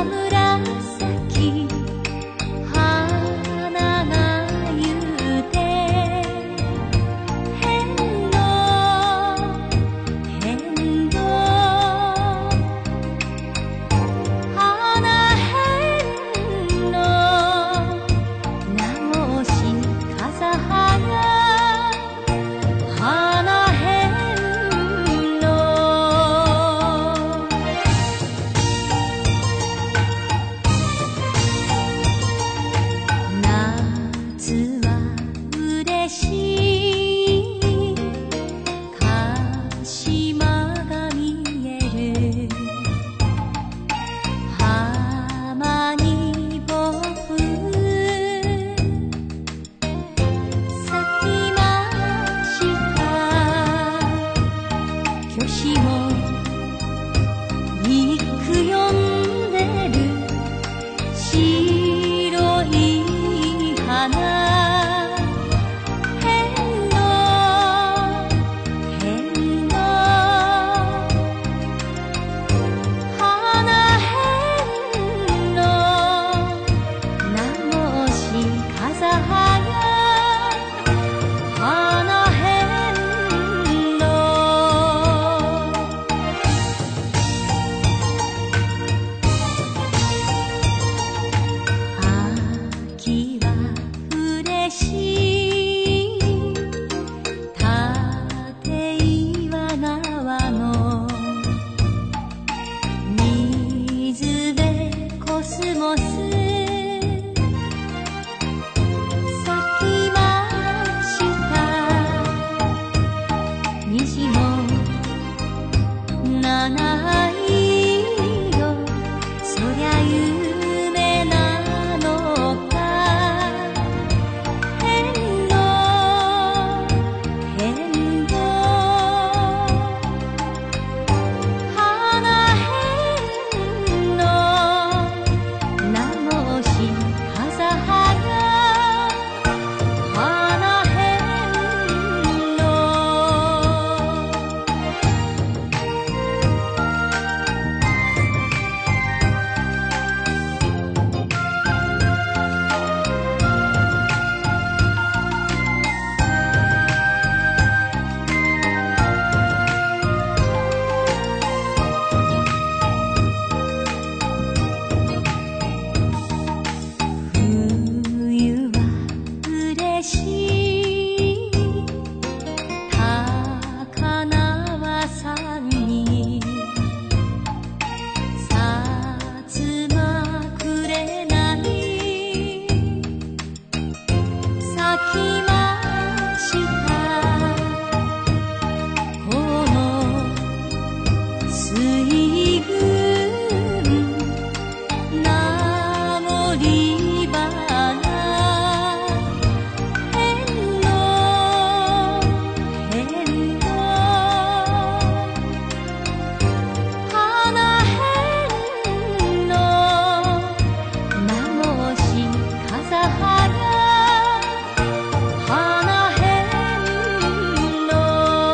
紫花がゆうて変動変動花変の名もし風葉が花変の夏は嬉しい鹿島が見える浜に僕咲きました虚子も幾読んでる白い花変動変動花変の名もし風葉が花変の秋は嬉しい立岩川の水辺コスモス咲きました虹も七色そりゃ夢なのか変動変動花変の名もし風葉が花変の冬は嬉しい高輪山に薩摩紅咲きましたこの水軍名森花変動変動花変の名もし風葉が花変の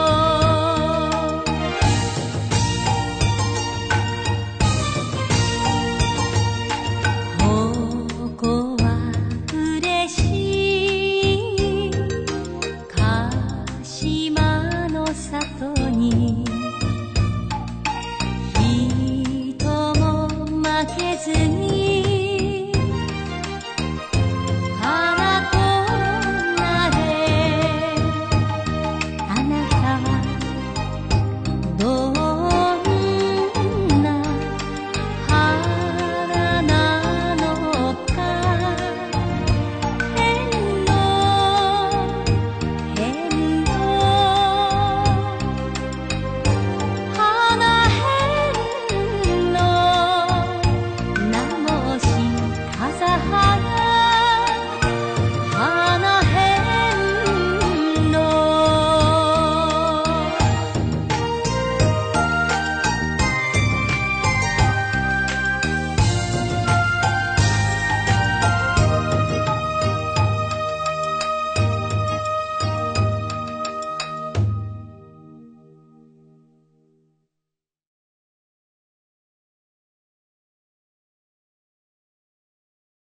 ここは嬉しい鹿島の里に人も負けずに